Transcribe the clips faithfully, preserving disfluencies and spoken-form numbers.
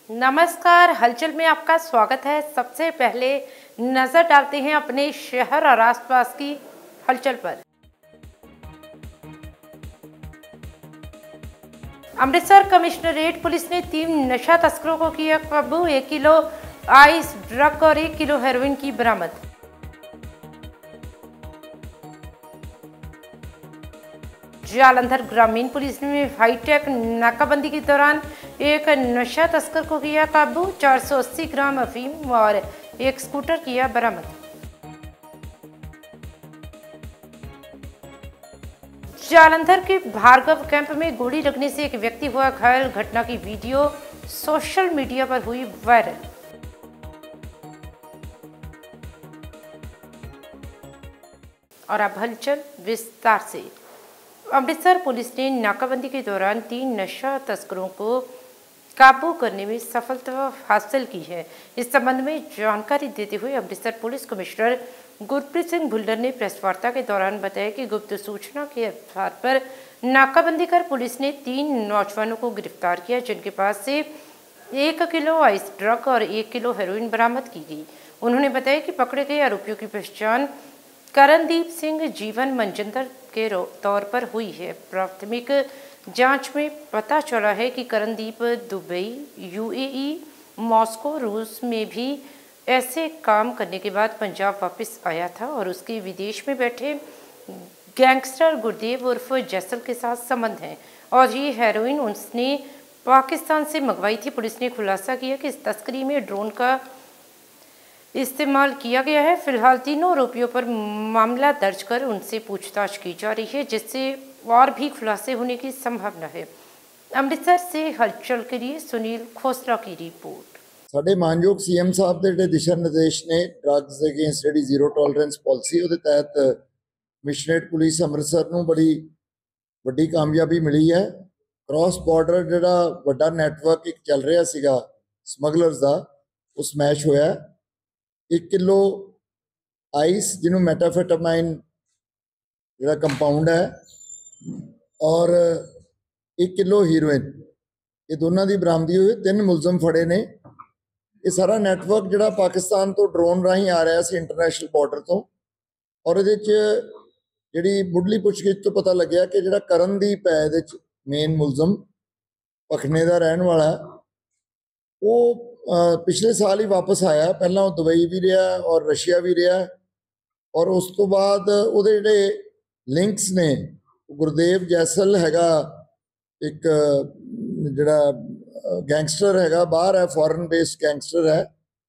नमस्कार, हलचल में आपका स्वागत है। सबसे पहले नजर डालते हैं अपने शहर और आसपास की हलचल पर। अमृतसर कमिश्नरेट पुलिस ने तीन नशा तस्करों को किया काबू। एक किलो आइस ड्रग और एक किलो हेरोइन की बरामद। जालंधर ग्रामीण पुलिस ने हाईटेक नाकाबंदी के दौरान एक नशा तस्कर को किया काबू। चार सौ अस्सी ग्राम अफीम और एक स्कूटर किया बरामद। जालंधर के भार्गव कैंप में गोली लगने से एक व्यक्ति हुआ घायल। घटना की वीडियो सोशल मीडिया पर हुई वायरल। और अब हलचल विस्तार से। अमृतसर पुलिस ने नाकाबंदी के दौरान तीन नशा तस्करों को काबू करने में सफलता हासिल की है। इस संबंध में जानकारी देते हुए अमृतसर पुलिस कमिश्नर गुरप्रीत सिंह भुल्लर ने प्रेस वार्ता के दौरान बताया कि गुप्त सूचना के आधार पर नाकाबंदी कर पुलिस ने तीन नौजवानों को गिरफ्तार किया, जिनके पास से एक किलो आइस ड्रग और एक किलो हेरोइन बरामद की गई। उन्होंने बताया कि पकड़े गए आरोपियों की पहचान करणदीप सिंह जीवन मनजिंदर के तौर पर हुई है। प्राथमिक जांच में पता चला है कि करणदीप दुबई, यूएई, मॉस्को, रूस में भी ऐसे काम करने के बाद पंजाब वापस आया था और उसके विदेश में बैठे गैंगस्टर गुरदेव उर्फ जैसल के साथ संबंध हैं और ये हेरोइन उसने पाकिस्तान से मंगवाई थी। पुलिस ने खुलासा किया कि इस तस्करी में ड्रोन का इस्तेमाल किया गया है। फिलहाल तीनों आरोपियों पर मामला दर्ज कर उनसे पूछताछ की जा रही है, जिससे और भी खुलासे होने की संभावना है। अमृतसर से हलचल के लिए सुनील खोसला की रिपोर्ट। साडे मानयोग सीएम साहब के दिशा निर्देश ने ड्रग्स अगेंस्ट जी जीरो टॉलरेंस पॉलिसी उहदे तहत कमिश्नरेट पुलिस अमृतसर नूं बड़ी वड्डी कामयाबी मिली है। क्रॉस बॉर्डर जिहड़ा वड्डा नैटवर्क एक चल रहा सीगा समगलर्स दा, वो स्मैश होया। एक किलो आइस जिन्हों मेटाफेटामाइन जिहड़ा कंपाउंड है और एक किलो हीरोइन, ये दोनों की बरामदी हुई। तीन मुलजम फड़े ने। ये सारा नैटवर्क जिहड़ा पाकिस्तान तो ड्रोन राही आ रहा सी इंटरनेशनल बॉर्डर तो, और ये जी मुढ़ली पुछगिछ तो पता लग्या कि जिहड़ा करणदीप है ये मेन मुलजम भखने का रहन वाला, वो पिछले साल ही वापस आया। पहला वो दुबई भी रहा और रशिया भी रहा, और उस तो बाद उहदे जिहड़े लिंक्स ने, गुरदेव जैसल हैगा एक जिहड़ा गैंगस्टर हैगा, बाहर है, फॉरन बेस्ड गैंगस्टर है,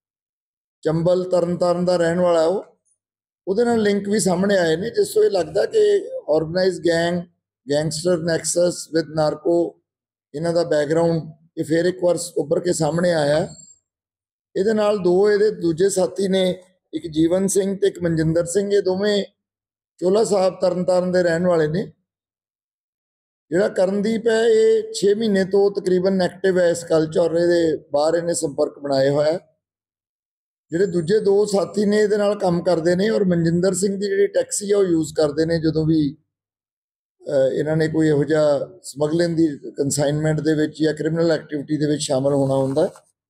चंबल तरन ताਰਨ का रहन वाला। वो उहदे नाल लिंक भी सामने आए ने, जिस तो ये लगता कि organise gang gangster nexus with narco इन्हां दा बैकग्राउंड ये फिर एक बार उभर के सामने आया। ये नाल दो ये दूजे साथी ने, एक जीवन सिंह ते एक मनजिंदर सिंह, ये दोवें चोला साहब तरन ताਰਨ दे रहन वाले ने। जिहड़ा करणदीप है ये छे महीने तो तकरीबन एक्टिव है इस गल च, और ये बाहर इन्हें संपर्क बनाए होया। जिहड़े दूजे दो साथी ने ये नाल काम करते हैं, और मनजिंदर सिंह की जिहड़ी टैक्सी है वो यूज़ करते हैं जदों भी इन्होंने कोई इहो जिहा समगलिंग की कंसाइनमेंट दे विच या क्रिमिनल एक्टिविटी दे विच शामिल होना हुंदा।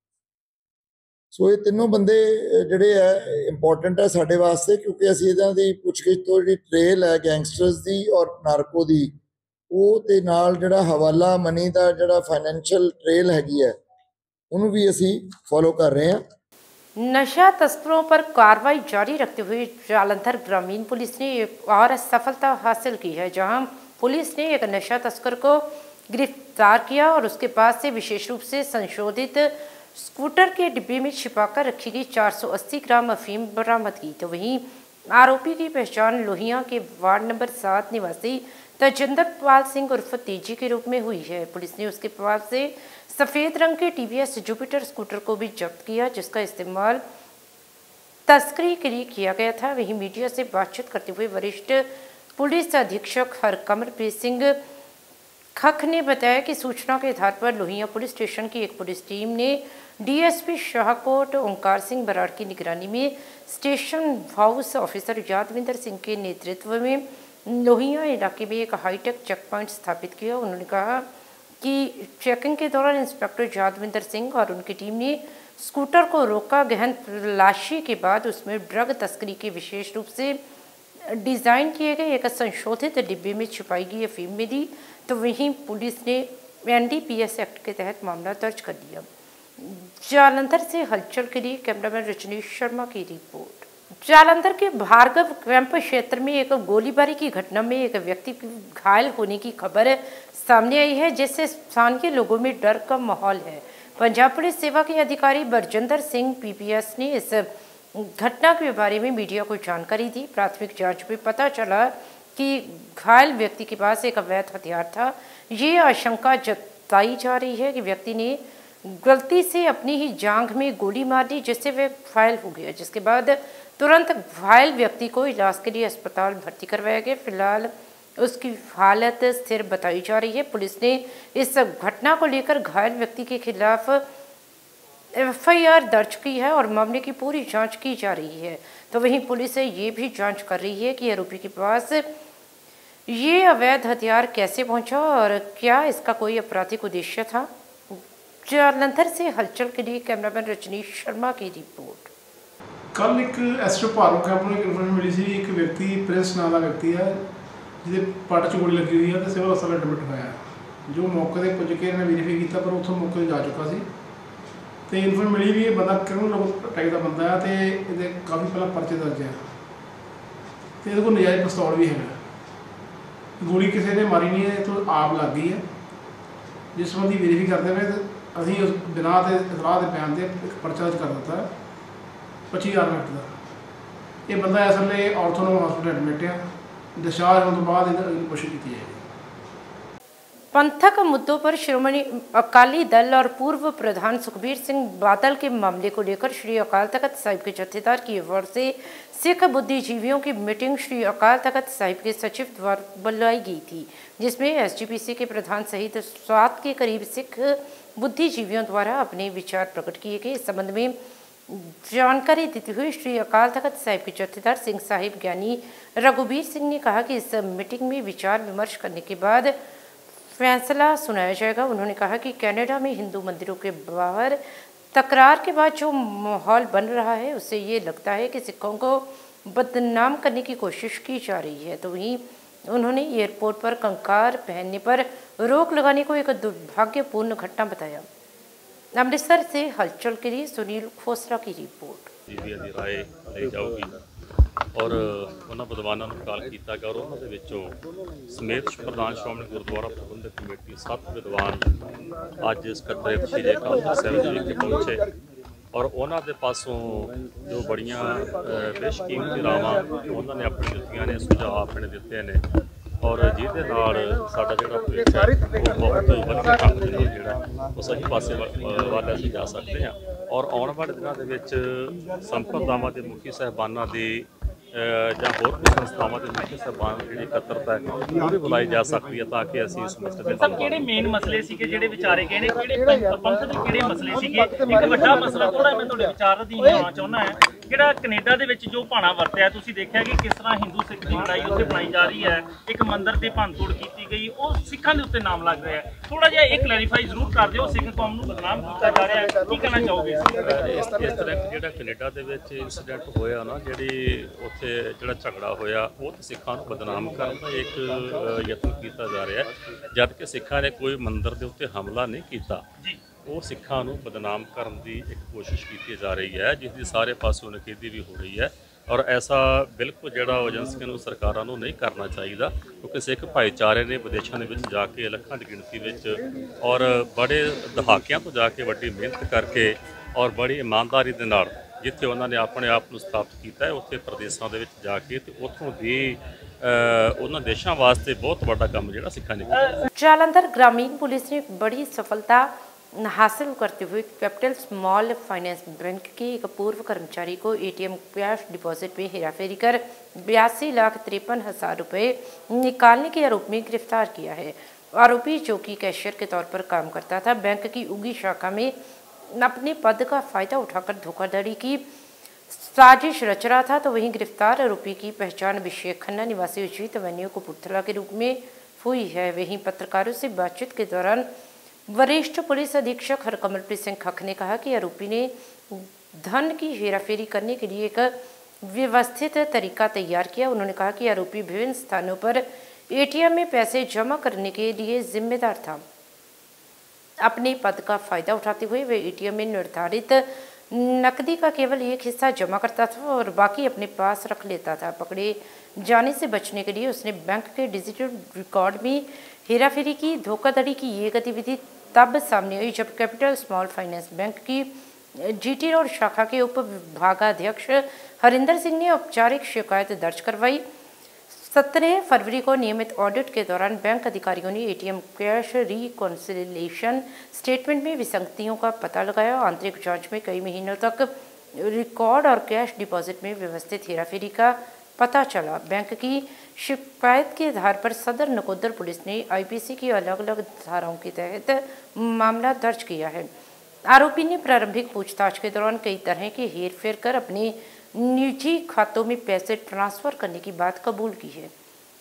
सो ये तीनों बंदे जिहड़े है इंपॉर्टेंट है साडे वास्ते, क्योंकि असीं इहदां दी पुछगिछ तो जिहड़ी ट्रेल है गैंगस्टर्स दी और नारको दी, वो ते नाल जिहड़ा हवाला मनी दा जिहड़ा फाइनैंशियल ट्रेल हैगी है, उन्होंने भी असीं फॉलो कर रहे हैं। नशा तस्करों पर कार्रवाई जारी रखते हुए जालंधर ग्रामीण पुलिस ने एक और सफलता हासिल की है, जहां पुलिस ने एक नशा तस्कर को गिरफ्तार किया और उसके पास से विशेष रूप से संशोधित स्कूटर के डिब्बे में छिपाकर रखी गई चार सौ अस्सी ग्राम अफीम बरामद की। तो वहीं आरोपी की पहचान लोहिया के वार्ड नंबर सात निवासी तजिंदर पाल सिंह उर्फ तेजी के रूप में हुई है। पुलिस ने उसके पास से सफ़ेद रंग के टीवीएस जुपिटर स्कूटर को भी जब्त किया, जिसका इस्तेमाल तस्करी के लिए किया गया था। वहीं मीडिया से बातचीत करते हुए वरिष्ठ पुलिस अधीक्षक हरकमरप्रीत सिंह खख ने बताया कि सूचना के आधार पर लोहिया पुलिस स्टेशन की एक पुलिस टीम ने डीएसपी शाहकोट ओंकार सिंह बराड़ की निगरानी में station house officer Yadvinder Singh के नेतृत्व में लोहिया इलाके में एक हाईटेक चेक पॉइंट स्थापित किया। उन्होंने कहा कि चेकिंग के दौरान इंस्पेक्टर यादविंदर सिंह और उनकी टीम ने स्कूटर को रोका। गहन तलाशी के बाद उसमें ड्रग तस्करी के विशेष रूप से डिज़ाइन किए गए एक संशोधित डिब्बे में छुपाई गई अफीम मिली। तो वहीं पुलिस ने N D P S act के तहत मामला दर्ज कर दिया। जालंधर से हलचल के लिए कैमरामैन रजनीश शर्मा की रिपोर्ट। जालंधर के भार्गव कैंप क्षेत्र में एक गोलीबारी की घटना में एक व्यक्ति की घायल होने की खबर सामने आई है, जिससे स्थानीय लोगों में डर का माहौल है। पंजाब पुलिस सेवा के अधिकारी Barjinder Singh P P S ने इस घटना के बारे में मीडिया को जानकारी दी। प्राथमिक जांच में पता चला कि घायल व्यक्ति के पास एक अवैध हथियार था। ये आशंका जताई जा रही है कि व्यक्ति ने गलती से अपनी ही जांघ में गोली मार दी, जिससे वह घायल हो गया, जिसके बाद तुरंत घायल व्यक्ति को इलाज के लिए अस्पताल भर्ती करवाया गया। फिलहाल उसकी हालत स्थिर बताई जा रही है। पुलिस ने इस घटना को लेकर घायल व्यक्ति के खिलाफ एफ आई आर दर्ज की है और मामले की पूरी जांच की जा रही है। तो वहीं पुलिस ये भी जांच कर रही है कि आरोपी के पास ये अवैध हथियार कैसे पहुंचा और क्या इसका कोई आपराधिक उद्देश्य था। जालंधर से हलचल के लिए कैमरामैन रजनीश शर्मा की रिपोर्ट। कल एक एस ओ भार्गव कैंप में इन्फॉर्मेशन मिली सी एक व्यक्ति प्रिंस नाम का व्यक्ति है जिसे पट च गोली लगी हुई है तो सिविल हस्पताल एडमिट होया। जो मौके पर पुज के इन्हें वेरीफाई किया पर उतों मौके जा चुका सी तो इन्फॉर्मेशन मिली भी ये बंदा क्रिमिनल टाइप का बंदा है तो ये काफ़ी पहला परचे दर्ज है तो ये को नजायज़ पिस्तौल भी है। गोली किसी ने मारी नहीं है तो आप लग गई है। जिस संबंधी वेरीफाई करते हुए अभी उस बिना इतलाह के बयान से एक परचा दर्ज कर दिता है पच्ची हज़ार मिनट का। ये बंदा इस वे ऑर्थोनोम हॉस्पिटल एडमिट है। डिस्चार्ज होने के बाद इधर कोशिश की जाएगी। पंथक मुद्दों पर श्रोमणी अकाली दल और पूर्व प्रधान सुखबीर सिंह बादल के मामले को लेकर श्री अकाल तख्त साहिब के जत्थेदार की ओर से सिख बुद्धिजीवियों की मीटिंग श्री अकाल तख्त साहिब के सचिव द्वारा बुलाई गई थी, जिसमें एस जी पी सी के प्रधान सहित सात के करीब सिख बुद्धिजीवियों द्वारा अपने विचार प्रकट किए गए। इस संबंध में जानकारी देते हुए श्री अकाल तख्त साहिब के जत्थेदार सिंह साहिब ज्ञानी रघुबीर सिंह ने कहा कि इस मीटिंग में विचार विमर्श करने के बाद फैसला सुनाया जाएगा। उन्होंने कहा कि कनाडा में हिंदू मंदिरों के बाहर तकरार के बाद जो माहौल बन रहा है उससे ये लगता है कि सिखों को बदनाम करने की कोशिश की जा रही है। तो वहीं उन्होंने एयरपोर्ट पर कंकार पहनने पर रोक लगाने को एक दुर्भाग्यपूर्ण घटना बताया। अमृतसर से हलचल के लिए सुनील खोसरा की रिपोर्ट। राय ली जाऊगी और उन्होंने विद्वानों को काल किया गया और उन्होंने समेत प्रधान श्रोमणी गुरुद्वारा प्रबंधक कमेटी सत्त विद्वान अज सकत्रेत श्री अकाल तख्त साहिब जी विखे पहुंचे और उन्होंने पासों जो बड़िया बेशकीमती रावां उन्होंने अपनी दित्तियां ने सुझाव अपने दिते ने और जिहदे नाल साडा जिहड़ा भविख है वो बहुत वधिया ढंग दे नाल जिहड़ा वो सही पासे वल असीं जा सकते हैं और आने वाले दिनों के विच संप्रदावां दे मुखी साहिबानां दी ਜਾਂ ਹੋਰ ਵੀ ਸੰਸਥਾਵਾਂ ਦੇ ਮੁੱਖ ਸਾਹਿਬਾਨ ਜਿਹੜੀ ਇਕੱਤਰਤਾ ਹੈ ਉਹ ਵੀ ਬੁਲਾਈ ਜਾ ਸਕਦੀ ਹੈ ਤਾਂ ਕਿ ਅਸੀਂ ਇਸ ਮਸਲੇ ਦੇ ਸਭ ਕਿਹੜੇ ਮੇਨ ਮਸਲੇ ਸੀਗੇ ਜਿਹੜੇ ਵਿਚਾਰੇ ਗਏ ਨੇ ਕਿਹੜੇ ਪੰਥ ਦੇ ਕਿਹੜੇ ਮਸਲੇ ਸੀਗੇ। ਇੱਕ ਵੱਡਾ ਮਸਲਾ ਥੋੜਾ ਮੈਂ ਤੁਹਾਡੇ ਵਿਚਾਰ ਅਧੀਨ ਆਉਣਾ ਚਾਹੁੰਦਾ ਹੈ ਜਿਹੜਾ ਕੈਨੇਡਾ ਦੇ ਵਿੱਚ ਜੋ ਭਾਣਾ ਵਰਤਿਆ ਤੁਸੀਂ ਦੇਖਿਆ ਕਿ ਕਿਸ ਤਰ੍ਹਾਂ ਹਿੰਦੂ ਸਿੱਖ ਦੀ ਲੜਾਈ ਉੱਥੇ ਬਣਾਈ ਜਾ ਰਹੀ ਹੈ। ਇੱਕ ਮੰਦਿਰ ਤੇ ਭੰਨਤੋੜ ਕੀਤੀ ਗਈ ਉਹ ਸਿੱਖਾਂ ਦੇ ਉੱਤੇ ਨਾਮ ਲੱਗ ਰਿਹਾ ਹੈ। ਥੋੜਾ ਜਿਹਾ ਇਹ ਕਲੈਰੀਫਾਈ ਜ਼ਰੂਰ ਕਰ ਦਿਓ ਸਿੱਖ ਕੌਮ ਨੂੰ ਬਦਨਾਮ ਕੀਤਾ ਜਾ ਰਿਹਾ ਹੈ ਕੀ ਕਹਿਣਾ ਚਾਹੋਗੇ। ਇਸ ਤਰ੍ਹਾਂ ਜਿਹੜਾ ਕੈਨੇਡਾ ਦੇ ਵਿੱਚ ਇਨਸੀਡੈਂਟ ਹੋਇਆ ਨਾ ਜਿਹੜੀ ਉੱਥੇ ਜਿਹੜਾ ਝਗੜਾ ਹੋਇਆ ਉਹ ਤਾਂ ਸਿੱਖਾਂ ਨੂੰ ਬਦਨਾਮ ਕਰਨ ਦਾ ਇੱਕ ਯਤਨ ਕੀਤਾ ਜਾ ਰਿਹਾ ਜਦ ਕਿ ਸਿੱਖਾਂ ਨੇ ਕੋਈ ਮੰਦਿਰ ਦੇ ਉੱਤੇ ਹਮਲਾ ਨਹੀਂ ਕੀਤਾ ਉਹ ਸਿੱਖਾਂ ਨੂੰ ਬਦਨਾਮ ਕਰਨ ਦੀ ਇੱਕ ਕੋਸ਼ਿਸ਼ ਕੀਤੀ ਜਾ ਰਹੀ ਹੈ ਜਿਸ ਦੀ ਸਾਰੇ ਪਾਸੋਂ ਨਕੀਦੀ ਵੀ ਹੋ ਰਹੀ ਹੈ ਔਰ ਐਸਾ ਬਿਲਕੁਲ ਜਿਹੜਾ ਏਜੰਸੀਆਂ ਨੂੰ ਸਰਕਾਰਾਂ ਨੂੰ ਨਹੀਂ ਕਰਨਾ ਚਾਹੀਦਾ ਕਿਉਂਕਿ ਸਿੱਖ ਭਾਈਚਾਰੇ ਨੇ ਵਿਦੇਸ਼ਾਂ ਦੇ ਵਿੱਚ ਜਾ ਕੇ ਲੱਖਾਂ ਦੀ ਗਿਣਤੀ ਵਿੱਚ ਔਰ ਬੜੇ ਦਹਾਕਿਆਂ ਤੋਂ ਜਾ ਕੇ ਵੱਡੀ ਮਿਹਨਤ ਕਰਕੇ ਔਰ ਬੜੀ ਇਮਾਨਦਾਰੀ ਦੇ ਨਾਲ ਜਿੱਥੇ ਉਹਨਾਂ ਨੇ ਆਪਣੇ ਆਪ ਨੂੰ ਸਥਾਪਿਤ ਕੀਤਾ ਹੈ ਉੱਥੇ ਪ੍ਰਦੇਸ਼ਾਂ ਦੇ ਵਿੱਚ ਜਾ ਕੇ ਤੇ ਉੱਥੋਂ ਦੀ ਉਹਨਾਂ ਦੇਸ਼ਾਂ ਵਾਸਤੇ ਬਹੁਤ ਵੱਡਾ ਕੰਮ ਜਿਹੜਾ ਸਿੱਖਾਂ ਨੇ ਕੀਤਾ। जालंधर ग्रामीण पुलिस ने बड़ी सफलता हासिल करते हुए कैपिटल स्मॉल फाइनेंस बैंक के एक पूर्व कर्मचारी को एटीएम कैश डिपॉजिट में हेराफेरी कर बयासी लाख तिरपन हजार रुपये निकालने के आरोप में गिरफ्तार किया है। आरोपी जो कि कैशियर के तौर पर काम करता था बैंक की उगी शाखा में अपने पद का फायदा उठाकर धोखाधड़ी की साजिश रच रहा था। तो वहीं गिरफ्तार आरोपी की पहचान अभिषेक खन्ना निवासी उचित एवेन्यू कपूरथला के रूप में हुई है। वहीं पत्रकारों से बातचीत के दौरान वरिष्ठ पुलिस अधीक्षक हरकमलप्रीत सिंह खख ने कहा कि आरोपी ने धन की हेराफेरी करने के लिए एक व्यवस्थित तरीका तैयार किया। उन्होंने कहा कि आरोपी विभिन्न स्थानों पर एटीएम में पैसे जमा करने के लिए जिम्मेदार था। अपने पद का फायदा उठाते हुए वे एटीएम में निर्धारित नकदी का केवल एक हिस्सा जमा करता था और बाकी अपने पास रख लेता था। पकड़े जाने से बचने के लिए उसने बैंक के डिजिटल रिकॉर्ड में हेराफेरी की। धोखाधड़ी की ये गतिविधि तब सामने आई जब कैपिटल स्मॉल फाइनेंस बैंक की जीटी रोड शाखा के उप विभागाध्यक्ष हरिंदर सिंह ने औपचारिक शिकायत दर्ज करवाई। सत्रह फरवरी को नियमित ऑडिट के दौरान बैंक अधिकारियों ने एटीएम कैश रिकॉन्सिलिएशन स्टेटमेंट में विसंगतियों का पता लगाया। आंतरिक जांच में कई महीनों तक रिकॉर्ड और कैश डिपॉजिट में व्यवस्थित हेराफेरी का पता चला। बैंक की शिकायत के आधार पर सदर नकोदर पुलिस ने आईपीसी की अलग अलग धाराओं के तहत मामला दर्ज किया है। आरोपी ने प्रारंभिक पूछताछ के दौरान कई तरह के हेरफेर कर अपने निजी खातों में पैसे ट्रांसफर करने की बात कबूल की है।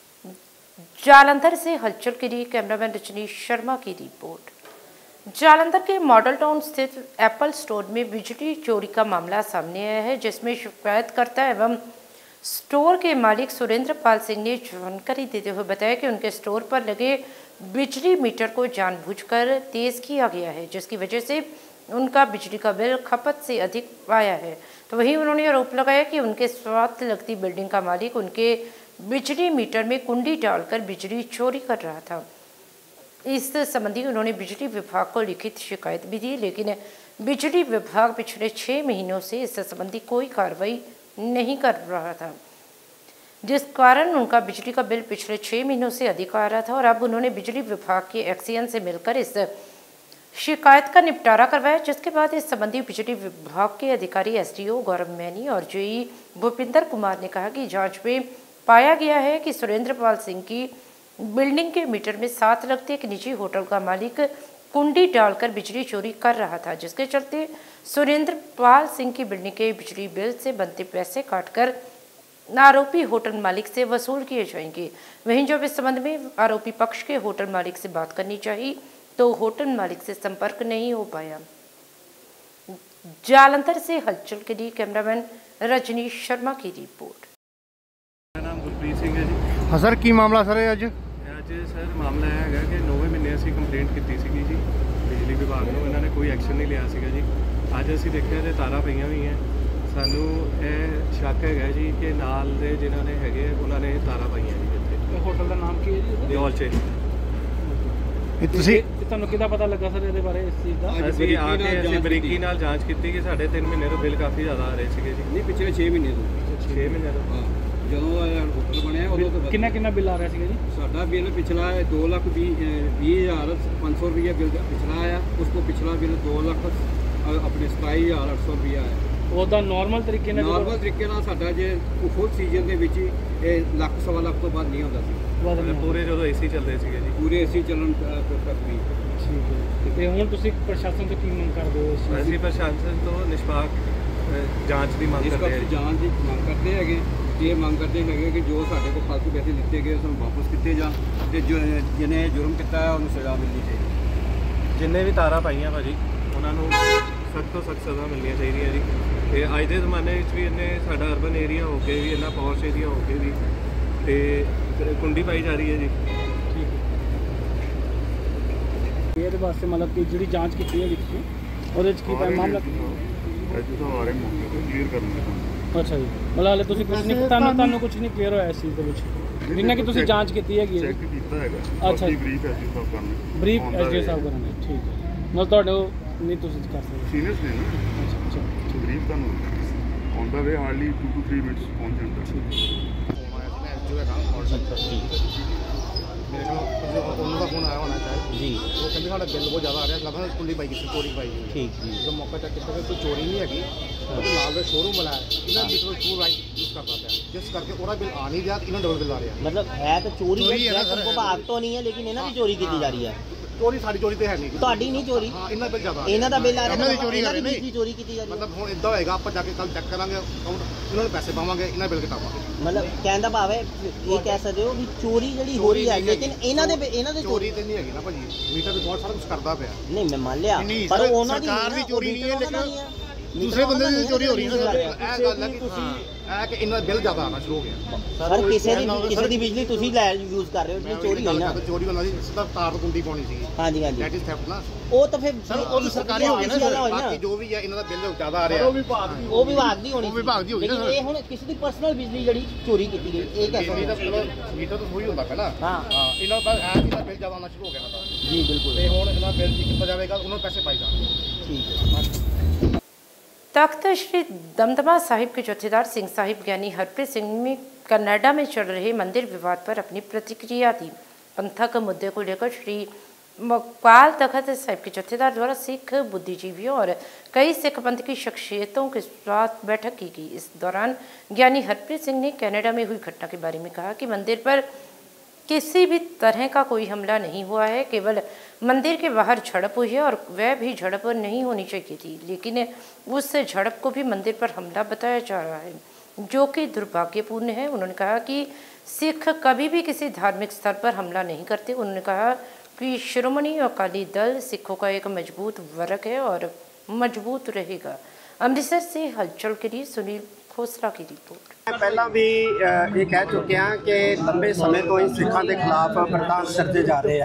जालंधर से हलचल के लिए कैमरामैन रजनीश शर्मा की रिपोर्ट। जालंधर के मॉडल टाउन स्थित एप्पल स्टोर में बिजली चोरी का मामला सामने आया है, जिसमें शिकायतकर्ता एवं स्टोर के मालिक सुरेंद्र पाल सिंह ने जानकारी देते हुए बताया कि उनके स्टोर पर लगे बिजली मीटर को जानबूझकर तेज किया गया है, जिसकी वजह से उनका बिजली का बिल खपत से अधिक आया है। तो वहीं उन्होंने आरोप लगाया कि उनके साथ लगती बिल्डिंग का मालिक उनके बिजली मीटर में कुंडी डालकर बिजली चोरी कर रहा था। इस संबंधी उन्होंने बिजली विभाग को लिखित शिकायत भी दी, लेकिन बिजली विभाग पिछले छः महीनों से इस संबंधी कोई कार्रवाई नहीं कर रहा था, जिस कारण उनका बिजली का बिल पिछले छः महीनों से अधिक आ रहा था। और अब उन्होंने बिजली विभाग के एक्सीएन से मिलकर इस शिकायत का निपटारा करवाया, जिसके बाद इस संबंधी बिजली विभाग के अधिकारी एसडीओ गौरव मैनी और जेई भूपिंदर कुमार ने कहा कि जांच में पाया गया है कि सुरेंद्र पाल सिंह की बिल्डिंग के मीटर में साथ लगते एक निजी होटल का मालिक कुंडी डालकर बिजली चोरी कर रहा था, जिसके चलते सुरेंद्र पाल सिंह की बिल्डिंग के बिजली बिल से बनते पैसे काटकर आरोपी होटल मालिक से वसूल किए जाएंगे। वहीं जब इस संबंध में आरोपी पक्ष के होटल मालिक से बात करनी चाहिए तो होटल मालिक से संपर्क नहीं हो पाया। जालंधर से हलचल के लिए कैमरामैन रजनीश शर्मा की रिपोर्ट। मेरा नाम गुरप्रीत सिंह है जी। हाँ सर, की मामला सर अज ਅੱਜ ਸਰ ਮਾਮਲਾ ਇਹ ਹੈਗਾ ਕਿ ਨੌਵੇਂ ਮਹੀਨੇ ਅਸੀਂ ਕੰਪਲੇਂਟ ਕੀਤੀ ਸੀਗੀ ਜੀ ਬਿਜਲੀ ਵਿਭਾਗ ਨੂੰ, ਇਹਨਾਂ ਨੇ ਕੋਈ ਐਕਸ਼ਨ ਨਹੀਂ ਲਿਆ ਸੀਗਾ ਜੀ। ਅੱਜ ਅਸੀਂ ਦੇਖਿਆ ਤੇ ਤਾਰਾਂ ਪਈਆਂ ਹੋਈਆਂ, ਸਾਨੂੰ ਇਹ ਸ਼ੱਕ ਹੈਗਾ ਜੀ ਕਿ ਨਾਲ ਦੇ ਜਿਨ੍ਹਾਂ ਨੇ ਹੈਗੇ ਉਹਨਾਂ ਨੇ ਤਾਰਾਂ ਪਾਈਆਂ ਜੀ ਇੱਥੇ। ਹੋਟਲ ਦਾ ਨਾਮ ਕੀ ਹੈ ਜੀ? ਡੋਲਚੇ। ਤੁਸੀਂ ਤੁਹਾਨੂੰ ਕਿੱਦਾਂ ਪਤਾ ਲੱਗਾ ਸਰ ਇਹਦੇ ਬਾਰੇ ਇਸ ਚੀਜ਼ ਦਾ? ਅਸੀਂ ਆ ਕੇ ਅਸੀਂ ਬਰੀਕੀ ਨਾਲ ਜਾਂਚ ਕੀਤੀ ਕਿ ਸਾਡੇ ਤਿੰਨ ਮਹੀਨੇ ਤੋਂ ਬਿੱਲ ਕਾਫੀ ਜ਼ਿਆਦਾ ਆ ਰਹੇ ਸੀਗੇ ਜੀ। ਨਹੀਂ, ਪਿਛਲੇ ਛੇ ਮਹੀਨੇ ਤੋਂ ਛੇ ਮਹੀਨੇ ਤੋਂ ਹਾਂ, ਜਦੋਂ ਇਹ ਹੋਟਲ ਬਣਿਆ ਉਦੋਂ ਤੋਂ ਕਿੰਨਾ ਕਿੰਨਾ ਬਿੱਲ ਆ ਰਿਹਾ ਸੀਗਾ ਜੀ? ਸਾਡਾ ਬਿੱਲ ਪਿਛਲਾ ਦੋ ਲੱਖ ਵੀਹ ਹਜ਼ਾਰ ਪੰਜ ਸੌ ਰੁਪਈਆ ਬਿੱਲ ਪਿਛਲਾ ਆਇਆ। ਉਸ ਤੋਂ ਪਿਛਲਾ ਬਿੱਲ ਦੋ ਲੱਖ ਆਪਣੇ ਸਤਾਈ ਹਜ਼ਾਰ ਅੱਠ ਸੌ ਰੁਪਈਆ ਆਇਆ। ਉਹਦਾ ਨਾਰਮਲ ਤਰੀਕੇ ਨਾਲ ਨਾਰਮਲ ਤਰੀਕੇ ਨਾਲ ਸਾਡਾ ਜੇ ਫੁੱਲ ਸੀਜ਼ਨ ਦੇ ਵਿੱਚ ਇਹ ਲੱਖ ਸਵਾ ਲੱਖ ਤੋਂ ਬਾਅਦ ਨਹੀਂ ਹੁੰਦਾ ਸੀ। ਪੂਰੇ ਜਦੋਂ ਏਸੀ ਚੱਲਦੇ ਸੀਗੇ ਜੀ, ਪੂਰੇ ਏਸੀ ਚੱਲਣ ਤੱਕ ਵੀ। ਤੇ ਹੁਣ ਤੁਸੀਂ ਪ੍ਰਸ਼ਾਸਨ ਤੋਂ ਕੀ ਮੰਗ ਕਰਦੇ ਹੋ? ਅਸੀਂ ਪ੍ਰਸ਼ਾਸਨ ਤੋਂ ਨਿਸ਼ਪਾਕ ਜਾਂਚ ਦੀ ਮੰਗ ਕਰਦੇ ਹਾਂ। ਜਾਂਚ ਦੀ ਮੰਗ ਕਰਦੇ ਹੈਗੇ, ਇਹ ਮੰਗ ਕਰਦੇ ਹੈਗੇ ਕਿ ਜੋ ਸਾਡੇ ਕੋਲ ਫਾਲਤੂ ਪੈਸੇ ਲਿੱਤੇ ਗਏ ਸਾਨੂੰ ਵਾਪਸ ਕੀਤੇ ਜਾਣ ਤੇ ਜਿਹਨੇ ਜੁਰਮ ਕੀਤਾ ਹੈ ਉਹਨੂੰ ਸਜ਼ਾ ਮਿਲਣੀ ਚਾਹੀਦੀ। ਜਿੰਨੇ ਵੀ ਤਾਰਾਂ ਪਾਈਆਂ ਭਾਜੀ ਉਹਨਾਂ ਨੂੰ ਸਖਤ ਤੋਂ ਸਖਤ ਸਜ਼ਾ ਮਿਲਣੀ ਚਾਹੀਦੀ ਹੈ ਜੀ। ਤੇ ਅੱਜ ਦੇ ਜ਼ਮਾਨੇ ਵਿੱਚ ਵੀ ਇਹਨੇ ਸਾਡਾ ਅਰਬਨ ਏਰੀਆ ਹੋ ਕੇ ਵੀ ਇੰਨਾ ਪੌਸ਼ ਏਰੀਆ ਹੋ ਕੇ ਵੀ ਤੇ ਕੁੰਡੀ ਪਾਈ ਜਾ ਰਹੀ ਹੈ ਜੀ। ਇਹਦੇ ਵਾਸਤੇ ਮਤਲਬ ਕਿ ਜਿਹੜੀ ਜਾਂਚ ਕੀਤੀ ਹੈ ਵਿੱਚ ਉਹਦੇ ਵਿੱਚ ਕੀ ਪਾਇਆ ਮਾਮਲਾ? ਅੱਛਾ ਜੀ, ਮਤਲਬ ਹਾਲੇ ਤੁਸੀਂ ਕੁਝ ਨਹੀਂ ਤੁਹਾਨੂੰ ਤੁਹਾਨੂੰ ਕੁਝ ਨਹੀਂ ਕਲੀਅਰ ਹੋਇਆ ਇਸ ਚੀਜ਼ ਦੇ ਵਿੱਚ, ਜਿੰਨਾ ਕਿ ਤੁਸੀਂ ਜਾਂਚ ਕੀਤੀ ਹੈਗੀ ਹੈ? ਚੈੱਕ ਕੀਤਾ ਹੈਗਾ। ਅੱਛਾ, ਬਰੀਫ ਐਸਡੀ ਸਾਹਿਬ ਕਰਨਾ ਬਰੀਫ ਐਸਡੀ ਸਾਹਿਬ ਕਰਨਾ, ਠੀਕ ਹੈ। ਮਤਲਬ ਤੁਹਾਡੇ ਨਹੀਂ ਤੁਸੀਂ ਕਰ ਸਕਦੇ ਸੀਨੀਅਰਸ ਨੇ ਨਾ। ਅੱਛਾ ਅੱਛਾ, ਬਰੀਫ ਤੁਹਾਨੂੰ on the way hardly two to three minutes ਪਹੁੰਚ ਜਾਂਦਾ। मेरे को उन्होंने का फोन आया होना शायद जी। वो कहते साढ़ा बिल बहुत ज़्यादा आ रहा है, लगा कुंडी पाई गई चोरी पाई गई। ठीक जी। तो मौका चेक किया कोई चोरी नहीं हैगी, तो नाल का शोरूम बनाया इन्होंने मीटर टू राइट यूज़ करता पाया, जिस करके ਉਹਦਾ बिल आ नहीं रहा, इन्होंने डबल बिल आ रहा है। मतलब है तो चोरी है, विभाग तो नहीं है, लेकिन इन्होंने भी चोरी की जा रही है। चोरी सारी चोरी तो है नहीं ਤੁਹਾਡੀ ਨਹੀਂ ਚੋਰੀ हाँ इन्ना बिल ज़्यादा ਇਹਨਾਂ ਦਾ ਬਿੱਲ ਆ ਰਿਹਾ ਇਹਨਾਂ ਦੀ ਚੋਰੀ ਕਰ ਰਹੇ ਨੇ ਬਿਜਲੀ ਚੋਰੀ ਕੀਤੀ ਜਾ ਰਹੀ मतलब ਹੁਣ इदा होएगा ਆਪਾਂ ਜਾ ਕੇ ਕੱਲ ਚੈੱਕ ਕਰਾਂਗੇ ਅਕਾਊਂਟ ਇਹਨਾਂ ਨੂੰ ਪੈਸੇ ਪਾਵਾਂਗੇ ਇਹਨਾਂ ਬਿੱਲ ਘਟਾਵਾਂਗੇ ਮਤਲਬ ਕਹਿਣ ਦਾ ਭਾਵ ਹੈ ਇਹ ਕਹਿ ਸਕਦੇ ਹੋ ਵੀ ਚੋਰੀ ਜਿਹੜੀ ਹੋ ਰਹੀ ਹੈ ਲੇਕਿਨ ਇਹਨਾਂ ਦੇ ਇਹਨਾਂ ਦੇ ਚੋਰੀ ਤੇ ਨਹੀਂ ਹੈਗੀ ਨਾ ਭਾਜੀ ਮੀਟਰ ਤੇ ਬਹੁਤ ਸਾਰਾ ਕੁਝ ਕਰਦਾ ਪਿਆ ਨਹੀਂ ਮੈਂ ਮੰਨ ਲਿਆ ਪਰ ਉਹਨਾਂ ਦੀ ਸਰਕਾਰ ਦੀ ਚੋਰੀ ਨਹੀਂ ਹੈ ਲੇਕਿਨ दूसरे बंदे की चोरी हो रही है ना ਇਹ ਗੱਲ ਹੈ ਕਿ ਤੁਸੀਂ ਇਹ ਕਿ ਇਹਨਾਂ ਦਾ ਬਿੱਲ ਜ਼ਿਆਦਾ ਆਣਾ ਸ਼ੁਰੂ ਹੋ ਗਿਆ ਸਰ ਕਿਸੇ ਦੀ ਕਿਸੇ ਦੀ ਬਿਜਲੀ ਤੁਸੀਂ ਲੈ ਯੂਜ਼ ਕਰ ਰਹੇ ਹੋ ਜਿਹੜੀ ਚੋਰੀ ਹੋਈ ਨਾ ਚੋਰੀ ਹੋਣਾ ਸੀ ਸਿੱਧਾ ਤਾਰ ਗੁੰਡੀ ਪਾਉਣੀ ਸੀ ਹਾਂਜੀ ਹਾਂਜੀ ਦੈਟ ਇਜ਼ ਥੈਫਟ ਨਾ ਉਹ ਤਾਂ ਫਿਰ ਸਰ ਉਹ ਸਰਕਾਰੀ ਹੋ ਗਿਆ ਨਾ ਬਾਕੀ ਜੋ ਵੀ ਹੈ ਇਹਨਾਂ ਦਾ ਬਿੱਲ ਜ਼ਿਆਦਾ ਆ ਰਿਹਾ ਉਹ ਵਿਭਾਗ ਦੀ ਉਹ ਵਿਭਾਗ ਦੀ ਹੋਣੀ ਉਹ ਵਿਭਾਗ ਦੀ ਹੋਈ ਨਾ ਇਹ ਹੁਣ ਕਿਸੇ ਦੀ ਪਰਸਨਲ ਬਿਜਲੀ ਜਿਹੜੀ ਚੋਰੀ ਕੀਤੀ ਗਈ ਇਹ ਕਹਿ ਸਕਦੇ ਮੀਟਰ ਤਾਂ ਸੋਈ ਹੁੰਦਾ ਪਹਿਲਾਂ ਹਾਂ ਹਾਂ ਇਹਨਾਂ ਦਾ ਇਹ ਇਹਨਾਂ ਬਿੱਲ ਜ਼ਿਆਦਾ ਆਉਣਾ ਸ਼ੁਰੂ ਹੋ ਗਿਆ ਨਾ ਜੀ ਬਿਲਕੁਲ ਤੇ ਹੁਣ ਇਹਨਾਂ ਬਿੱਲ ਜੀ ਕਿੱਥੇ ਜਾਵੇਗਾ ਉਹਨਾਂ ਨੂੰ ਪੈਸੇ ਪਾਈ ਜਾਣਗੇ ਠੀਕ ਹੈ तख्त श्री दमदमा साहिब के जत्थेदार सिंह साहिब ज्ञानी हरप्रीत सिंह ने कनाडा में चल रहे मंदिर विवाद पर अपनी प्रतिक्रिया दी। पंथक मुद्दे को लेकर श्री मकवाल तख्त साहिब के जत्थेदार द्वारा सिख बुद्धिजीवियों और कई सिख पंथ की शख्सियतों के साथ बैठक की गई। इस दौरान ज्ञानी हरप्रीत सिंह ने कनाडा में हुई घटना के बारे में कहा कि मंदिर पर किसी भी तरह का कोई हमला नहीं हुआ है, केवल मंदिर के बाहर झड़प हुई है और वह भी झड़प नहीं होनी चाहिए थी, लेकिन उस झड़प को भी मंदिर पर हमला बताया जा रहा है, जो कि दुर्भाग्यपूर्ण है। उन्होंने कहा कि सिख कभी भी किसी धार्मिक स्तर पर हमला नहीं करते। उन्होंने कहा कि श्रोमणी अकाली दल सिखों का एक मजबूत वर्ग है और मजबूत रहेगा। अमृतसर से हलचल के लिए सुनील खोसला की रिपोर्ट। ਪਹਿਲਾਂ ਵੀ ਇਹ ਕਹਿ ਚੁੱਕੇ ਹਾਂ ਕਿ ਲੰਬੇ ਸਮੇਂ ਤੋਂ ਹੀ ਸਿੱਖਾਂ ਦੇ ਖਿਲਾਫ ਪ੍ਰਤਾਪ ਸਿਰਜੇ ਜਾ ਰਹੇ ਆ।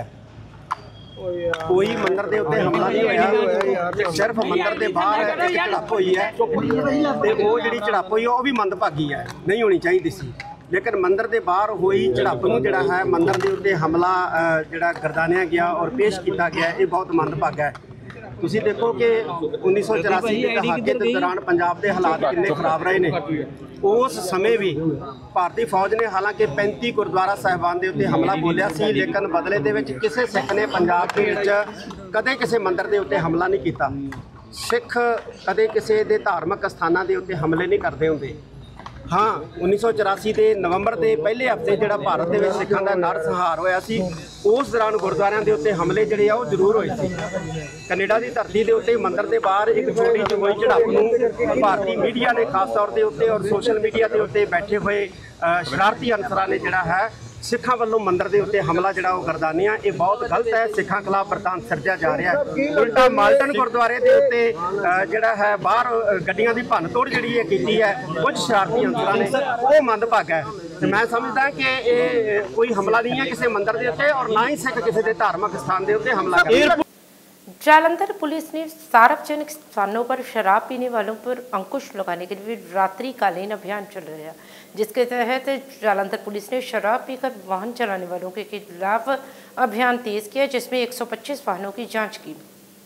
ਕੋਈ ਮੰਦਰ ਦੇ ਉੱਤੇ ਹਮਲਾ ਨਹੀਂ ਹੋਇਆ, ਸਿਰਫ ਮੰਦਰ ਦੇ ਬਾਹਰ ਇੱਕ ਝੜਪ ਹੋਈ ਹੈ ਤੇ ਉਹ ਜਿਹੜੀ ਝੜਪ ਹੋਈ ਉਹ ਵੀ ਮੰਦਭਾਗੀ ਹੈ, ਨਹੀਂ ਹੋਣੀ ਚਾਹੀਦੀ ਸੀ। ਲੇਕਿਨ ਮੰਦਰ ਦੇ ਬਾਹਰ ਹੋਈ ਝੜਪ ਨੂੰ ਜਿਹੜਾ ਹੈ ਮੰਦਰ ਦੇ ਉੱਤੇ ਹਮਲਾ ਜਿਹੜਾ ਗਰਦਾਨਿਆ ਗਿਆ ਔਰ ਪੇਸ਼ ਕੀਤਾ ਗਿਆ, ਇਹ ਬਹੁਤ ਮੰਦਭਾਗਾ ਹੈ। ਤੁਸੀਂ ਦੇਖੋ ਕਿ ਉੱਨੀ ਸੌ ਚੁਰਾਸੀ ਦੇ ਦਹਾਕੇ ਦੇ ਦੌਰਾਨ ਪੰਜਾਬ ਦੇ ਹਾਲਾਤ ਕਿੰਨੇ ਖਰਾਬ ਰਹੇ ਨੇ। ਉਸ ਸਮੇਂ ਵੀ ਭਾਰਤੀ ਫੌਜ ਨੇ ਹਾਲਾਂਕਿ ਪੈਂਤੀ ਗੁਰਦੁਆਰਾ ਸਾਹਿਬਾਨ ਦੇ ਉੱਤੇ ਹਮਲਾ ਬੋਲਿਆ ਸੀ, ਲੇਕਿਨ ਬਦਲੇ ਦੇ ਵਿੱਚ ਕਿਸੇ ਸਿੱਖ ਨੇ ਪੰਜਾਬ ਦੇ ਵਿੱਚ ਕਦੇ ਕਿਸੇ ਮੰਦਰ ਦੇ ਉੱਤੇ ਹਮਲਾ ਨਹੀਂ ਕੀਤਾ। ਸਿੱਖ ਕਦੇ ਕਿਸੇ ਦੇ ਧਾਰਮਿਕ ਸਥਾਨਾਂ ਦੇ ਉੱਤੇ ਹਮਲੇ ਨਹੀਂ ਕਰਦੇ ਹੁੰਦੇ। हाँ उन्नीस सौ चौरासी के नवंबर के पहले हफ्ते जो भारत के सिखों का नरसंहार होया सी, उस दौरान गुरुद्वारों के उत्ते हमले जोड़े आ जरूर होए सी। कनेडा की धरती के उत्ते मंदिर के बाहर एक छोटी जी हुई झड़प नूं भारतीय मीडिया ने खास तौर के उत्ते और सोशल मीडिया के उत्ते बैठे हुए शरारती अनसरां ने जिहड़ा है सिखा वालों मंदिर के उत्ते हमला जिहड़ा वो गरदानिया, ये बहुत गलत है। सिखा खिलाफ बरतान सिरजा जा रहा है। उल्टा माल्टन गुरुद्वारे के उत्ते जिहड़ा है बाहर गड्डियां दी भन्न तोड़ जिहड़ी है कीती है कुछ शरारती अंसरां ने, वो मंदभागा है। तो मैं समझदा कि ये कोई हमला नहीं है किसी मंदिर के उत्ते और ना ही सिख किसी के धार्मिक स्थान के उत्ते हमला कर। जालंधर पुलिस ने सार्वजनिक स्थानों पर शराब पीने वालों पर अंकुश लगाने के लिए रात्रिकालीन अभियान चल रहा है, जिसके तहत जालंधर पुलिस ने शराब पीकर वाहन चलाने वालों के खिलाफ अभियान तेज किया, जिसमें एक सौ पच्चीस वाहनों की जांच की।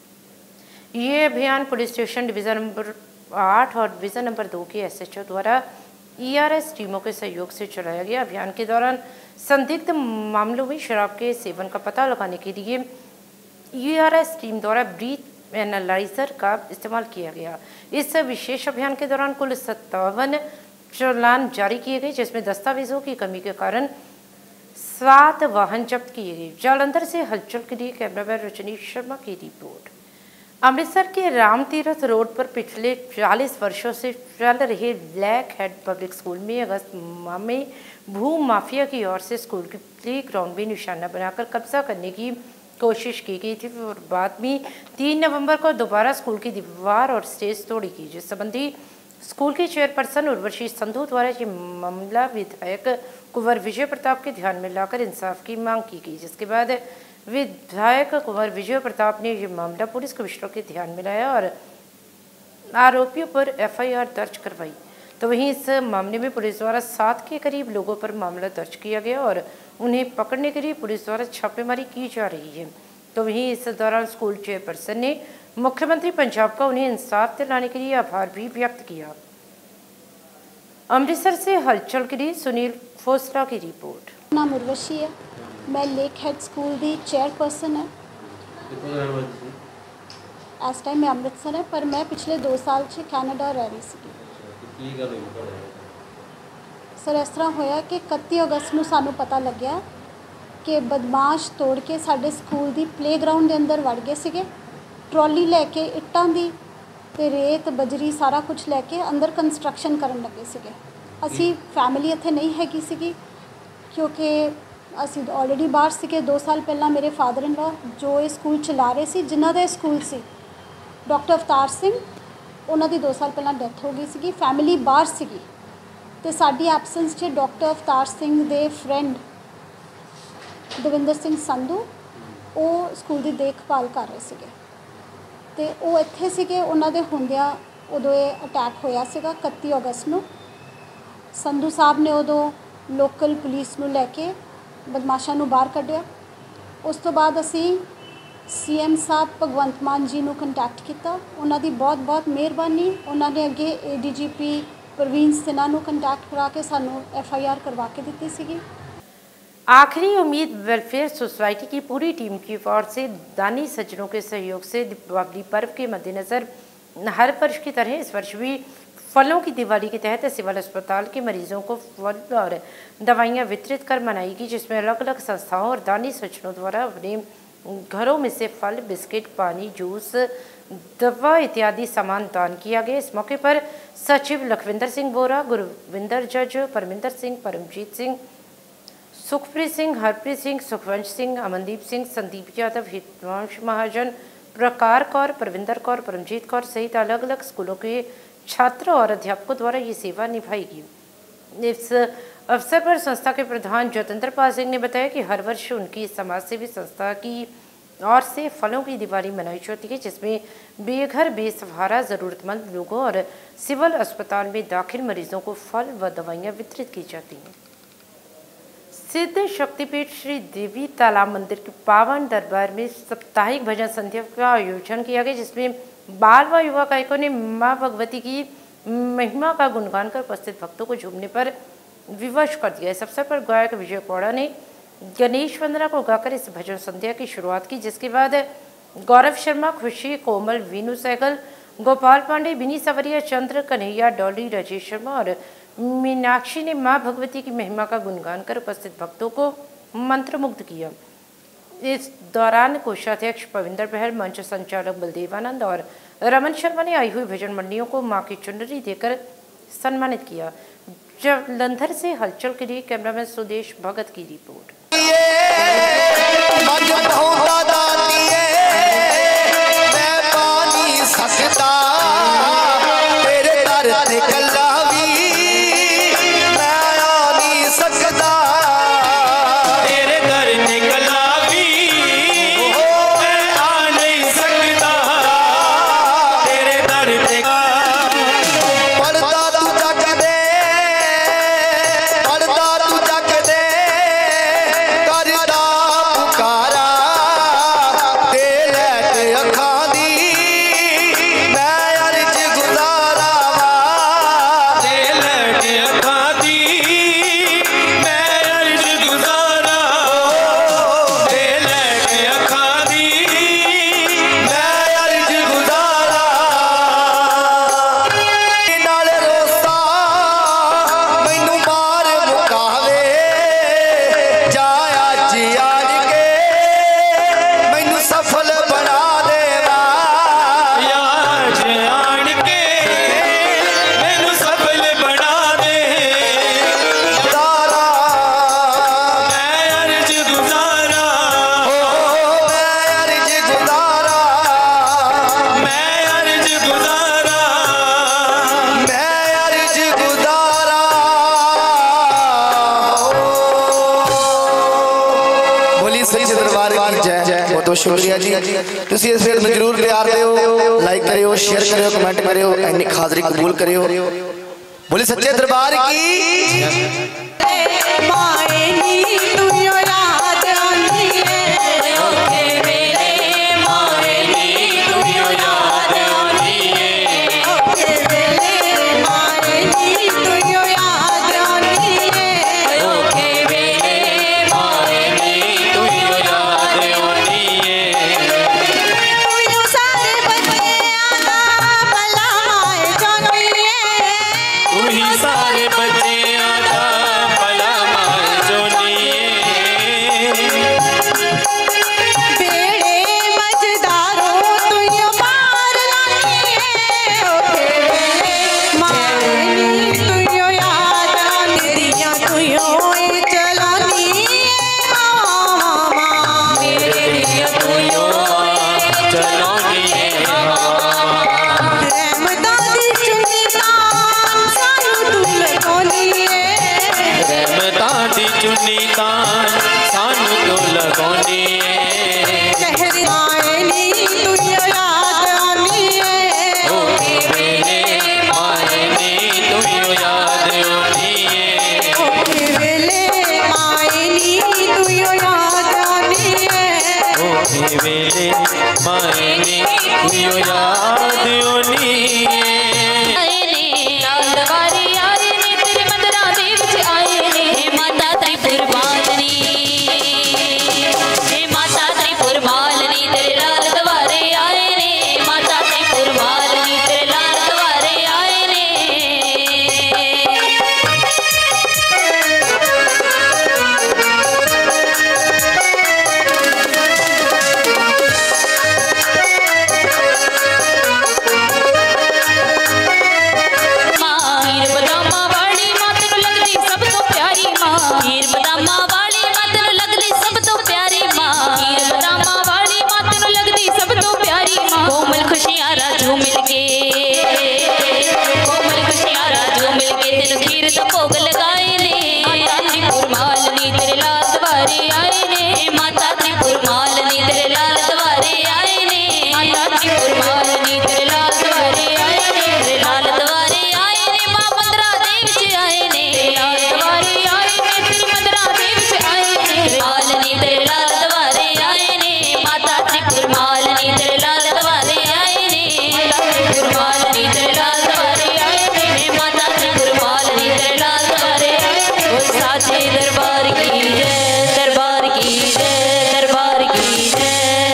ये अभियान पुलिस स्टेशन डिवीज़न नंबर आठ और डिवीज़न नंबर दो के एस एच ओ द्वारा ई आर एस टीमों के सहयोग से चलाया गया। अभियान के दौरान संदिग्ध मामलों में शराब के सेवन का पता लगाने के लिए ई आर एस टीम द्वारा ब्रीथ एनालाइजर का इस्तेमाल किया गया। इस विशेष अभियान के दौरान कुल सत्तावन चालान जारी किए गए, जिसमें दस्तावेजों की कमी के कारण सात वाहन जब्त किए गए। जालंधर से हलचल के लिए कैमरामैन रजनीश शर्मा की रिपोर्ट। अमृतसर के राम तीरथ रोड पर पिछले चालीस वर्षों से चल रहे ब्लैक हेड पब्लिक स्कूल में अगस्त माह में भू माफिया की ओर से स्कूल के प्ले ग्राउंड में निशाना बनाकर कब्जा करने की कोशिश की गई थी और बाद में तीन नवंबर को दोबारा स्कूल की दीवार और स्टेज तोड़ी गई, जिस संबंधी स्कूल की चेयरपर्सन उर्वशी संधू द्वारा ये मामला विधायक कुंवर विजय प्रताप के ध्यान में लाकर इंसाफ की मांग की गई, जिसके बाद विधायक कुंवर विजय प्रताप ने यह मामला पुलिस कमिश्नर के ध्यान में लाया और आरोपियों पर एफ आई आर दर्ज करवाई। तो वहीं इस मामले में पुलिस द्वारा सात के करीब लोगों पर मामला दर्ज किया गया और उन्हें पकड़ने के लिए पुलिस द्वारा छापेमारी की जा रही है। तो वहीं इस दौरान स्कूल चेयरपर्सन ने मुख्यमंत्री पंजाब का उन्हें इंसाफ दिलाने के लिए आभार भी व्यक्त किया। अमृतसर से हलचल के लिए सुनील खोसला की रिपोर्ट। नाम उर्वशी है, मैं लेक हेड स्कूल की चेयरपर्सन है। इस टाइम मैं अमृतसर है, पर मैं पिछले दो साल से कैनेडा रह रही सी। सर इस तरह होया कि इकतीस अगस्त को सानू पता लग्या कि बदमाश तोड़ के साडे स्कूल दी प्लेग्राउंड दे अंदर वड़ गए सीगे, ट्रॉली लैके इट्टां दी ते रेत बजरी सारा कुछ लैके अंदर कंस्ट्रक्शन करन लगे सीगे। असी फैमिली इत्थे नहीं हैगी सीगी क्योंकि असी ऑलरेडी बाहर सीगे। दो साल पहला मेरे फादर इन लॉ जो ये स्कूल चला रहे सी, जिन्हां दा स्कूल सी डॉक्टर अवतार सिंह, उन्हां दी दो साल पहला डैथ हो गई सीगी। फैमिली बाहर सीगी ते साडी एबसेंस च डॉक्टर अवतार सिंह दे फ्रेंड दविंदर सिंह संधू वो स्कूल की देखभाल कर रहे सीगे ते वो इत्थे सीगे। उन्हां दे हुंदियां उदों ये अटैक होया सीगा इकत्ती अगस्त नूं। संधू साहब ने उदों लोकल पुलिस नूं लैके बदमाशां नूं बाहर कढ़िया। उस तो बाद असी सी एम साहब भगवंत मान जी नूं कंटैक्ट किया। उन्हां दी बहुत बहुत मेहरबानी। उन्होंने अगे A D G P Praveen Sinha नूं कंटैक्ट करा के सानूं एफ आई आर करवा के दित्ती सीगी। आखिरी उम्मीद वेलफेयर सोसाइटी की पूरी टीम की ओर से दानी सज्जनों के सहयोग से दीपावली पर्व के मद्देनज़र हर वर्ष की तरह इस वर्ष भी फलों की दिवाली के तहत सिविल अस्पताल के मरीजों को फल और दवाइयां वितरित कर मनाएगी, जिसमें अलग अलग संस्थाओं और दानी सज्जनों द्वारा अपने घरों में से फल, बिस्किट, पानी, जूस, दवा इत्यादि सामान दान किया गया। इस मौके पर सचिव लखविंदर सिंह बोरा, गुरविंदर जज, परमिंदर सिंह, परमजीत सिंह, सुखप्रीत सिंह, हरप्रीत सिंह, सुखवंश सिंह, अमनदीप सिंह, संदीप यादव, हितवांश महाजन, प्रकार कौर, परविंदर कौर, परमजीत कौर सहित अलग अलग स्कूलों के छात्रों और अध्यापकों द्वारा ये सेवा निभाएगी। इस अवसर पर संस्था के प्रधान जतेंद्र पाल सिंह ने बताया कि हर वर्ष उनकी समाज सेवी संस्था की ओर से फलों की दिवाली मनाई जाती है, जिसमें बेघर बेसहारा ज़रूरतमंद लोगों और सिविल अस्पताल में दाखिल मरीजों को फल व दवाइयाँ वितरित की जाती हैं। सिद्ध शक्तिपीठ श्री देवी तालाब मंदिर के पावन दरबार में साप्ताहिक भजन संध्या का आयोजन किया गया, जिसमें बाल व युवा गायकों ने मां भगवती की महिमा का गुणगान कर उपस्थित भक्तों को झूमने पर विवश कर दिया। इस अवसर पर गायक विजय कौड़ा ने गणेश वंदना को गाकर इस भजन संध्या की शुरुआत की, जिसके बाद गौरव शर्मा, खुशी, कोमल, वीनू सहगल, गोपाल पांडे, बिनी सवरिया, चंद्र, कन्हैया, डॉली, राजेश शर्मा और मीनाक्षी ने मां भगवती की महिमा का गुणगान कर उपस्थित भक्तों को मंत्रमुग्ध किया। इस दौरान कोषाध्यक्ष पविंदर बहल, मंच संचालक बलदेवानंद और रमन शर्मा ने आई हुई भजन मंडियों को मां की चुनरी देकर सम्मानित किया। जलंधर से हलचल के लिए कैमरामैन सुदेश भगत की रिपोर्ट। शुक्रिया जी, तुसी इस फिल्म जरूर प्यार दियो, लाइक करियो, शेयर करियो, कमेंट करियो, इन्नी हाजरी कबूल करियो। बोले सच्चे दरबार की। सारे बच्चे आता पला मार जोनिए यो याद ओनी आए ने लालवारी आए ने तेरे मंदरा दे विच आए ने माता त्रिपुर बालनी हे माता त्रिपुर बालनी तेरे लाल द्वारे आए ने माता त्रिपुर बालनी तेरे लाल द्वारे आए ने हीर बदामा वाली मां तेनू लगदी सब तो प्यारी मां हीर बदामा वाली मां तेनू लगदी सब तो प्यारी मां हीर बदामा वाली मां तेनू लगदी सब तो प्यारी मां कोमल खुशियां राजू मिलके कोमल खुशियां राजू मिलके तेनू खीर दा भोग लगाए ने माता त्रिपुर मालनी तेरे लाल द्वारे आए ने माता त्रिपुर मालनी तेरे लाल द्वारे आए ने माता त्रिपुर मालनी तेरे लाल द्वारे आए ने तेरे लाल द्वारे आए ने मां मंदरा दे विच आए ने लाल द्वारे आए ने तेरे मंदरा दे विच आए ने मालनी तेरे लाल द्वारे आए ने माता त्रिपुर मालनी तेरे लाल द्वारे आए ने माता त्रिपुर मालनी तेरे लाल द्वारे आए ने माता त्रिपुर मालनी तेरे लाल द्वारे आए ने ओ साचे दरबार की जय दरबार की जय दरबार की जय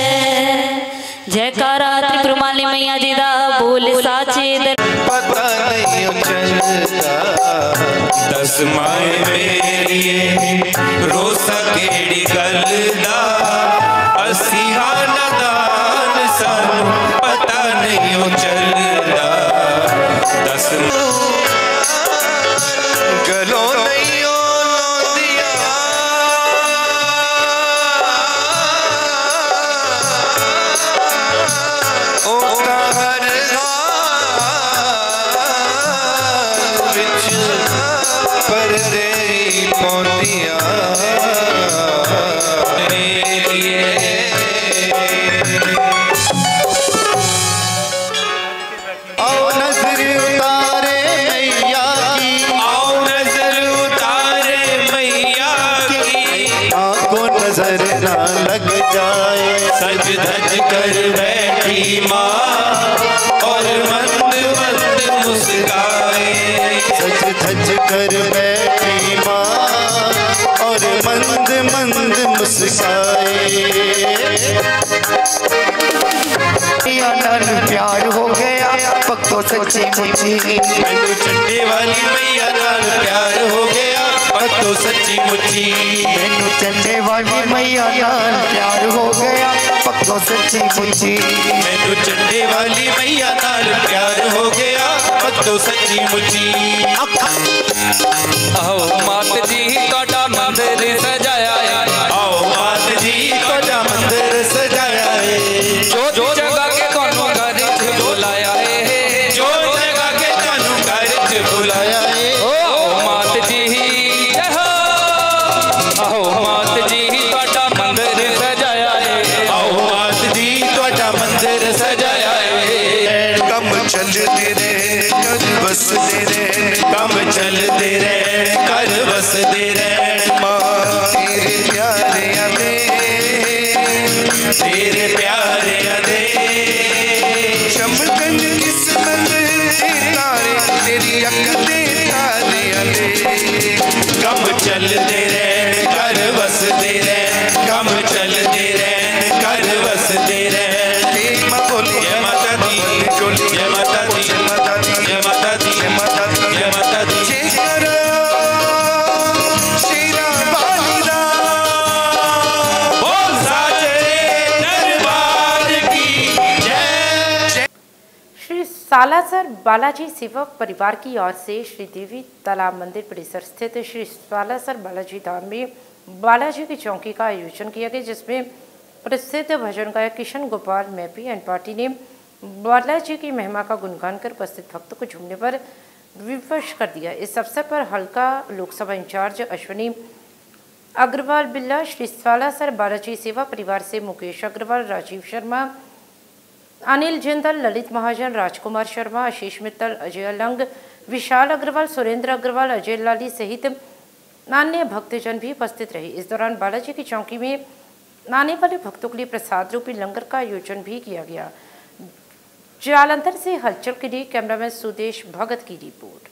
जयकारा त्रिपुर माली मैया जी दा बोल साचे दर पता नहीं चलता दस माए मेरी रोसा केड़ी गल दा असी हानादान सानू पता नहीं चलता दस गलों नहीं लोंदिया ओ हर पर तेरी पौंदिया आओ नजर उतारे मैया की आओ नजर उतारे मैया की आंखों नजर ना लग जाए सज धज कर बैठी माँ और मंद मंद मुस्काए सज धज कर बैठी माँ और मंद मंद मुस्काए नाल प्यार हो गया पक्को सच्ची मुच्ची मैनू चंडे वाली मैया नाल प्यार हो गया पक्को सच्ची मुच्ची मैनू चंडे वाली मैया नाल प्यार हो गया पक्को सच्ची मुच्ची मैनू चंडे वाली मैया नाल प्यार हो गया पक्को सच्ची मुच्ची आओ मात जी तोड़ा मंदिर सजाया है आओ मात जी तोड़ा मंदिर सजाया है जो जो जगह के ਤੁਹਾਨੂੰ घर च बुलाया है जो जगह के ਤੁਹਾਨੂੰ घर च बुलाया है ओ मात जी जय हो आओ मात जी तोड़ा मंदिर सजाया है आओ मात जी तोड़ा मंदिर सजाया है कम चलते रहे कर बसते रहे कम चलते रहे कर बसते रहे मां तेरे प्यारे अदे तेरे प्यारे अदे चमकन किस्मत तारे तेरी अख दे तारे अदे कम चलते रहे कर बसते रहे कम चलते रहे कर बसते रहे मां बोली जय माता दी जय माता दी जय माता दी जय माता दी जय माता दी जय माता दी जय करो शेरा बालिदा बोल साचे दरबार की जय। श्री सालासर बालाजी सेवक परिवार की ओर से श्री देवी तालाब मंदिर परिसर स्थित श्री सालासर बालाजी धाम में बालाजी की चौकी का आयोजन किया गया, जिसमें प्रसिद्ध भजन गायक किशन गोपाल मैपी एंड पार्टी ने बालाजी की महिमा का गुणगान कर उपस्थित भक्तों को झूमने पर विवश कर दिया। इस अवसर पर हल्का लोकसभा इंचार्ज अश्विनी अग्रवाल बिल्ला, श्री सालासर बालाजी सेवा परिवार से मुकेश अग्रवाल, राजीव शर्मा, अनिल जिंदल, ललित महाजन, राजकुमार शर्मा, आशीष मित्तल, अजय अलंग, विशाल अग्रवाल, सुरेंद्र अग्रवाल, अजय लाली सहित अन्य भक्तजन भी उपस्थित रहे। इस दौरान बालाजी की चौकी में आने वाले भक्तों के लिए प्रसाद रूपी लंगर का आयोजन भी किया गया। जालंधर से हलचल के लिए कैमरामैन सुदेश भगत की रिपोर्ट।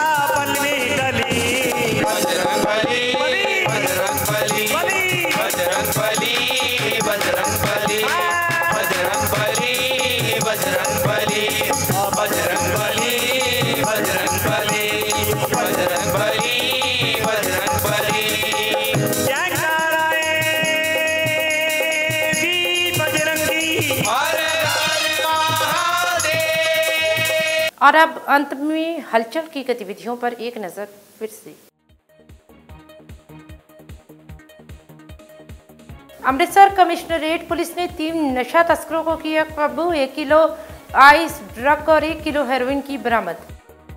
बजरंग बली, बजरंग बली, बजरंग और अब अंत में हलचल की गतिविधियों पर एक नजर फिर से। अमृतसर कमिश्नरेट पुलिस ने तीन नशा तस्करों को किया काबू। एक किलो आइस ड्रग और एक किलो हेरोइन की बरामद।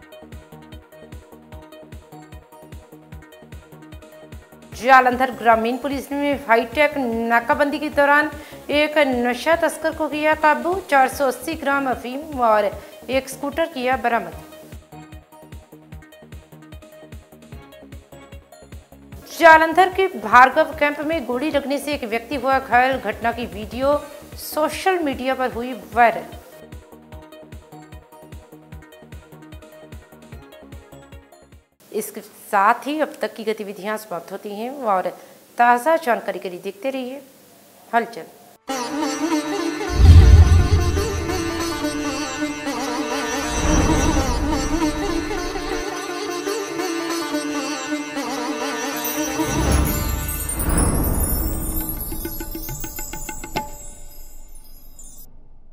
जालंधर ग्रामीण पुलिस ने हाईटेक नाकाबंदी के दौरान एक नशा तस्कर को किया काबू। चार सौ अस्सी ग्राम अफीम और एक स्कूटर किया बरामद। जालंधर के भार्गव कैंप में गोली लगने से एक व्यक्ति हुआ घायल। घटना की वीडियो सोशल मीडिया पर हुई वायरल। इसके साथ ही अब तक की गतिविधियां समाप्त होती हैं और ताज़ा जानकारी के लिए देखते रहिए हलचल।